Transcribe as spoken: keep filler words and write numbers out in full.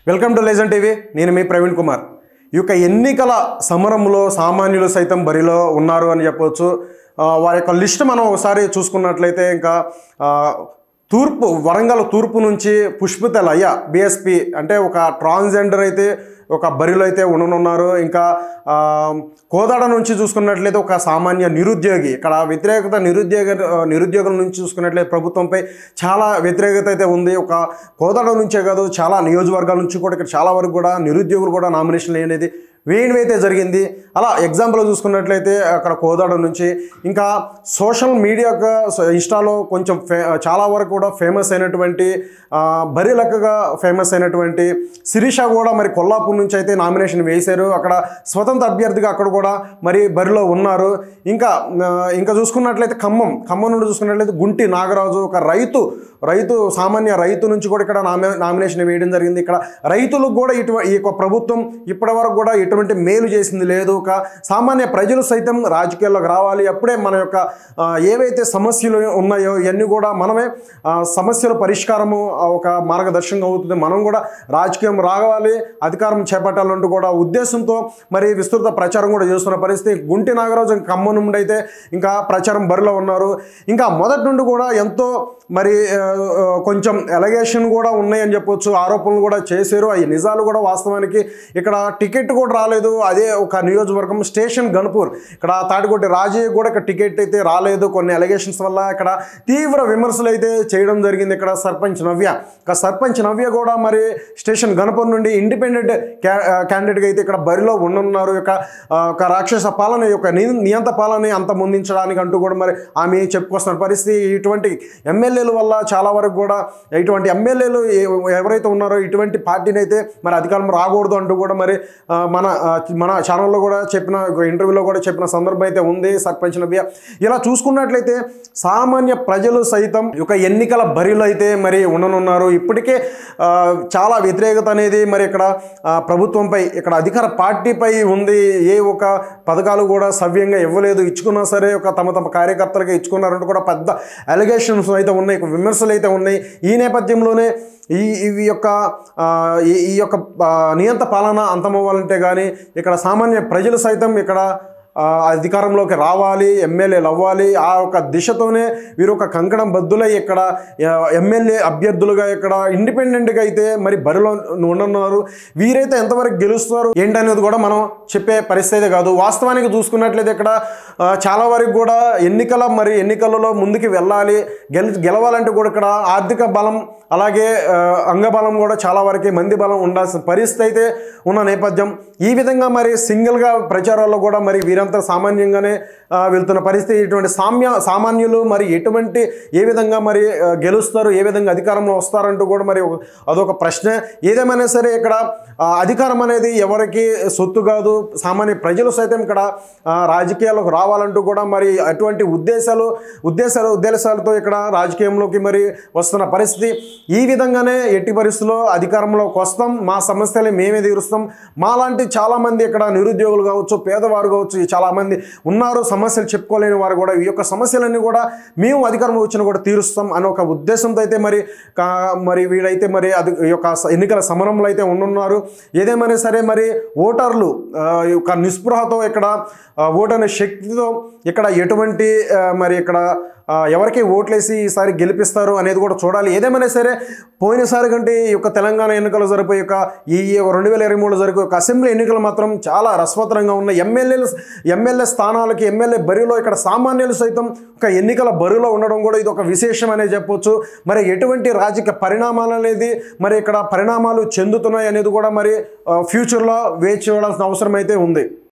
Welcome to legend TV. నేను మీ ప్రవీణ్ కుమార్. ఈ యొక్క ఎన్నికల సమరంలో సామాన్యులు సైతం బరిలో ఉన్నారు అని చెప్పవచ్చు. వారి యొక్క లిస్ట్ మనం ఒకసారి చూసుకున్నట్లయితే ఇంకా తూర్పు వరంగల్ తూర్పు నుంచి పుష్పిత లయ బిఎస్పి అంటే ఒక ట్రాన్స్జెండర్ అయితే ఒక బరిలో అయితే ఉండనున్నారు. ఇంకా కోదాడ నుంచి చూసుకున్నట్లయితే ఒక సామాన్య నిరుద్యోగి, ఇక్కడ వ్యతిరేకత నిరుద్యోగ నిరుద్యోగుల నుంచి చూసుకున్నట్లయితే ప్రభుత్వంపై చాలా వ్యతిరేకత అయితే ఉంది. ఒక కోదాడ నుంచే కాదు, చాలా నియోజకవర్గాల నుంచి కూడా ఇక్కడ చాలా వరకు కూడా నిరుద్యోగులు కూడా నామినేషన్ అనేది వేయడం అయితే జరిగింది. అలా ఎగ్జాంపుల్ చూసుకున్నట్లయితే అక్కడ కోదాడ నుంచి ఇంకా సోషల్ మీడియాగా ఇన్స్టాలో కొంచెం ఫే చాలా వరకు కూడా ఫేమస్ అయినటువంటి బరిలక్కగా ఫేమస్ అయినటువంటి శిరీష కూడా మరి కొల్లాపూర్ నుంచి అయితే నామినేషన్ వేశారు. అక్కడ స్వతంత్ర అభ్యర్థిగా అక్కడ కూడా మరి బరిలో ఉన్నారు. ఇంకా ఇంకా చూసుకున్నట్లయితే ఖమ్మం ఖమ్మం నుండి చూసుకున్నట్లయితే గుంటి నాగరాజు ఒక రైతు రైతు సామాన్య రైతు నుంచి కూడా ఇక్కడ నామి నామినేషన్ వేయడం జరిగింది. ఇక్కడ రైతులకు కూడా ఇటు ఈ యొక్క ప్రభుత్వం ఇప్పటి వరకు కూడా ఎటువంటి మేలు చేసింది లేదు. ఒక సామాన్య ప్రజలు సైతం రాజకీయాల్లోకి రావాలి, అప్పుడే మన యొక్క ఏవైతే సమస్యలు ఉన్నాయో ఇవన్నీ కూడా మనమే సమస్యల పరిష్కారము ఒక మార్గదర్శకంగా అవుతుంది. మనం కూడా రాజకీయం రావాలి, అధికారం చేపట్టాలంటూ కూడా ఉద్దేశంతో మరి విస్తృత ప్రచారం కూడా చేస్తున్న పరిస్థితి. గుంటి నాగరాజు ఖమ్మం నుండి అయితే ఇంకా ప్రచారం బరిలో ఉన్నారు. ఇంకా మొదటి నుండి కూడా ఎంతో మరి కొంచెం ఎలిగేషన్ కూడా ఉన్నాయని చెప్పొచ్చు, ఆరోపణలు కూడా చేశారు. అవి నిజాలు కూడా వాస్తవానికి ఇక్కడ టికెట్ కూడా రాలేదు. అదే ఒక నియోజకవర్గం స్టేషన్ గన్పూర్, ఇక్కడ తాటికొట్టి రాజయ్య కూడా ఇక్కడ టికెట్ అయితే రాలేదు కొన్ని ఎలిగేషన్స్ వల్ల. ఇక్కడ తీవ్ర విమర్శలు అయితే చేయడం జరిగింది. ఇక్కడ సర్పంచ్ నవ్య ఇక సర్పంచ్ నవ్య కూడా మరి స్టేషన్ గన్పూర్ నుండి ఇండిపెండెంట్ క్యాండిడేట్గా అయితే ఇక్కడ బరిలో ఉండనున్నారు. ఇక ఒక రాక్షస పాలన యొక్క నియంత పాలన అంత ముందించడానికి అంటూ కూడా మరి ఆమె చెప్పుకొస్తున్న పరిస్థితి. ఇటువంటి ఎమ్మెల్యేల వల్ల చాలా వరకు కూడా ఇటువంటి ఎమ్మెల్యేలు ఎవరైతే ఉన్నారో ఇటువంటి పార్టీని అయితే మరి అధికారం రాకూడదు అంటూ కూడా మరి మన మన ఛానల్లో కూడా చెప్పిన ఇంటర్వ్యూలో కూడా చెప్పిన సందర్భం అయితే ఉంది సర్పంచ్ నవ్య. ఇలా చూసుకున్నట్లయితే సామాన్య ప్రజలు సైతం ఒక ఎన్నికల బరిలో అయితే మరి ఉండనున్నారు. ఇప్పటికే చాలా వ్యతిరేకత అనేది మరి ఇక్కడ ప్రభుత్వంపై ఇక్కడ అధికార పార్టీపై ఉంది. ఏ ఒక పథకాలు కూడా సవ్యంగా ఇవ్వలేదు, ఇచ్చుకున్నా సరే ఒక తమ తమ కార్యకర్తలుగా ఇచ్చుకున్నారంటూ కూడా పెద్ద అలిగేషన్స్ అయితే ఉన్నాయి, విమర్శలు అయితే ఉన్నాయి. ఈ నేపథ్యంలోనే ఈ ఈ యొక్క ఈ యొక్క నియంత పాలన అంతమవ్వాలంటే కానీ ఇక్కడ సామాన్య ప్రజలు సైతం ఇక్కడ అధికారంలోకి రావాలి, ఎమ్మెల్యేలు అవ్వాలి. ఆ ఒక దిశతోనే వీరు ఒక కంకణం బద్దులై ఇక్కడ ఎమ్మెల్యే అభ్యర్థులుగా ఇక్కడ ఇండిపెండెంట్గా అయితే మరి బరిలో ఉండనున్నారు. వీరైతే ఎంతవరకు గెలుస్తారు ఏంటనేది కూడా మనం చెప్పే పరిస్థితి కాదు. వాస్తవానికి చూసుకున్నట్లయితే ఇక్కడ చాలా వరకు కూడా ఎన్నికల మరి ఎన్నికలలో ముందుకు వెళ్ళాలి, గెల గెలవాలంటే కూడా ఇక్కడ ఆర్థిక బలం అలాగే అంగబలం కూడా చాలా వరకు మంది బలం ఉండాల్సిన పరిస్థితి అయితే ఉన్న నేపథ్యం. ఈ విధంగా మరి సింగిల్గా ప్రచారాల్లో కూడా మరి వీరంతా సామాన్యంగానే వెళ్తున్న పరిస్థితి. ఇటువంటి సామ్య సామాన్యులు మరి ఎటువంటి ఏ విధంగా మరి గెలుస్తారు, ఏ విధంగా అధికారంలో వస్తారంటూ కూడా మరి అదొక ప్రశ్న. ఏదేమైనా సరే ఇక్కడ అధికారం అనేది ఎవరికి సొత్తు కాదు, సామాన్య ప్రజలు సైతం ఇక్కడ రాజకీయాలకు రావాలంటూ కూడా మరి అటువంటి ఉద్దేశాలు ఉద్దేశాలు ఉద్దేశాలతో ఇక్కడ రాజకీయంలోకి మరి వస్తున్న పరిస్థితి. ఈ విధంగానే ఎట్టి పరిస్థితుల్లో అధికారంలోకి వస్తాం, మా సమస్యలు మేమే తీరుస్తాం, మాలాంటి చాలామంది ఇక్కడ నిరుద్యోగులు కావచ్చు, పేదవారు కావచ్చు, చాలామంది ఉన్నారు సమస్యలు చెప్పుకోలేని వారు కూడా ఈ యొక్క సమస్యలన్నీ కూడా మేము అధికారంలో వచ్చినా కూడా తీరుస్తాం అనే ఒక ఉద్దేశంతో అయితే మరి మరి వీడైతే మరి అది ఈ యొక్క ఎన్నికల సమరంలో అయితే ఉండున్నారు. ఏదేమైనా సరే మరి ఓటర్లు ఒక నిస్పృహతో ఇక్కడ ఓటు అనే శక్తితో ఇక్కడ ఎటువంటి మరి ఇక్కడ ఎవరికి ఓట్లేసి ఈసారి గెలిపిస్తారు అనేది కూడా చూడాలి. ఏదేమైనా సరే పోయినసారి కంటే ఈ యొక్క తెలంగాణ ఎన్నికలు జరిపే యొక్క ఈ రెండు వేల ఇరవై మూడు జరిగే ఒక అసెంబ్లీ ఎన్నికలు మాత్రం చాలా రసవత్తరంగా ఉన్నాయి. ఎమ్మెల్యేలు ఎమ్మెల్యే స్థానాలకి ఎమ్మెల్యే బరిలో ఇక్కడ సామాన్యులు సైతం ఒక ఎన్నికల బరిలో ఉండడం కూడా ఇది ఒక విశేషం అనే చెప్పొచ్చు. మరి ఎటువంటి రాజకీయ పరిణామాలు అనేది మరి ఇక్కడ పరిణామాలు చెందుతున్నాయి అనేది కూడా మరి ఫ్యూచర్లో వేచి చూడాల్సిన అవసరం అయితే ఉంది.